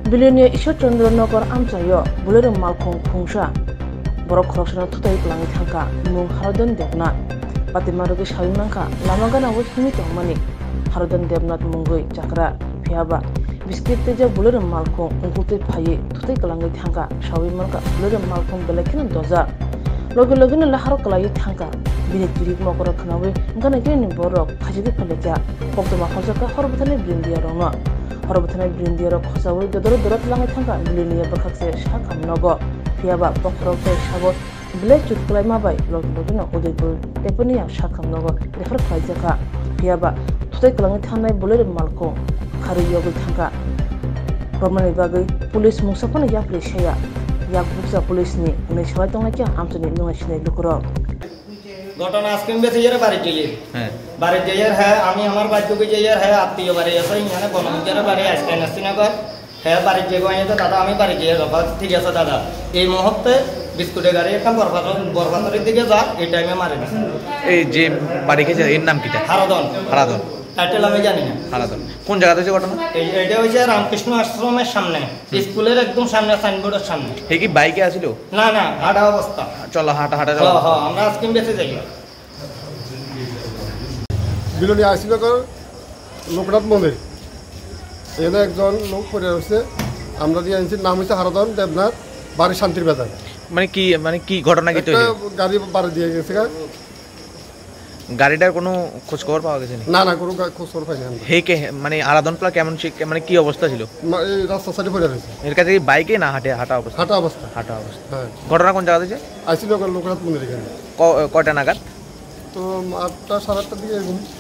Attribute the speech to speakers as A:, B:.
A: बिलोनिया ईश्वरचंद्रनगर आमचायो बुलेरो मालखं खुंसा borok khorokshana thutai klangi thangka mung Harodan Devnath patimarogi saimangka lamagana wo himi tongmani Harodan Devnath mungoi chakra phiaba biskit teja Bolero malkhong ungkutai phaye thutai klangi thangka sawimanka Bolero malkhong belakhin doza loge logena laharo klai thangka bini tirik mokora khnawe ngana geni borok khajigi phaleja koktoma khosaka horbthane brindia rongno horbthane brindia ro khosawe dodoro dorat langai thangka bilonia bakhakse shakamnogo phiaba pokrokte sabo blek chutklai mabai logena udaipur tepania shakamnogo refer khaijaka phiaba thutai klangi thanai Bolero malkhong khari yogi thangka romani bagai police musapana yakli shaya yak buksa police ni ne shawai tonga kya amchani nunga shinai lukuro
B: ঘটনা আজকে বেশি যারা বাড়ি যাই হ্যাঁ বাড়ি যাইয়ার হ্যাঁ আমি আমার বাড়িতে যাইয়ার হ্যাঁ আত্মীয় বাড়ি আছে এখানে বনমুখের বাড়ি আজকে নাসিনগর হ্যাঁ বাড়ি যাবো আইতে দাদা আমি বাড়ি যাই যাব ঠিক আছে দাদা এই মুহূর্তে বিস্কুটের গাড়ি একটা বরবাদরের দিকে যা এই টাইমে মারে না
C: এই যে বাড়ি খেয়েছে এর নাম কিটা
B: হারাদন
C: হারাদন
B: টাইটেল আমি জানি না
C: হারাদন কোন জায়গাতে হয়েছে ঘটনা
B: এটা হয়েছে রামকৃষ্ণ আশ্রমের সামনে স্কুলের একদম সামনে সাইনবোর্ডের সামনে
C: এই কি বাইকে আসিল
B: না না হাঁটা অবস্থা
C: চলো হাঁটা হাঁটা
B: হ্যাঁ হ্যাঁ আমরা আজকে বেঁচে যাই
D: বিলোনিয়া আইসিনগর লোকনাথ মন্দির এখানে একজন লোক পড়ে রয়েছে আমরা দিয়ে আনছি নাম হচ্ছে হারাদন দেবনাথ বাড়ি শান্তির বাজার
C: মানে কি ঘটনা কি হয়েছে
D: গাড়ি বাড়ি দিয়ে গেছে
C: গাড়িটার কোনো খোঁজ খবর পাওয়া গেছে
D: না না কোনো খোঁজ খবর পাইনি
C: হে কে মানে আরাধনপ্লা কেমন মানে কি অবস্থা ছিল
D: এই রাস্তা সাইডে পড়ে রয়েছে
C: এর কাছে কি বাইকে না হাঁটা অবস্থা হাঁটা অবস্থা
D: হ্যাঁ
C: ঘটনা কোন জায়গা হয়েছে
D: আইসিনগর লোকনাথ মন্দির এখানে
C: কয়টা নাগাদ
D: তো 8টা 8:30 দিকে